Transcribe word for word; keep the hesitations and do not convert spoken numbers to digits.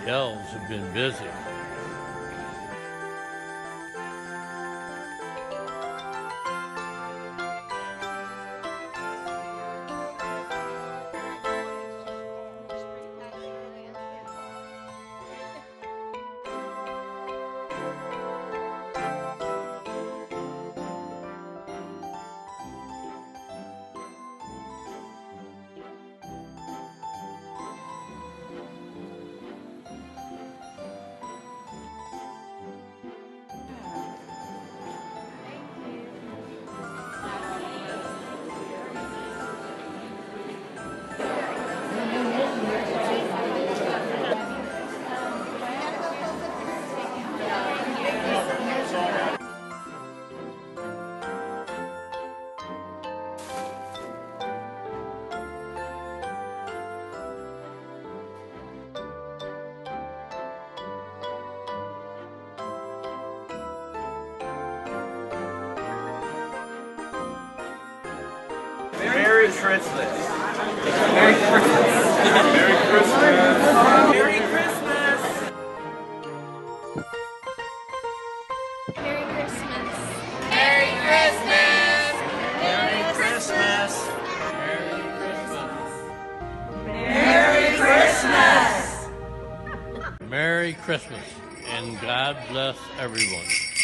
elves have been busy. Merry Christmas. Merry Christmas. Merry Christmas. Merry Christmas. Merry Christmas. Merry Christmas. Merry Christmas. Merry Christmas. Merry Christmas. Merry Christmas, and God bless everyone.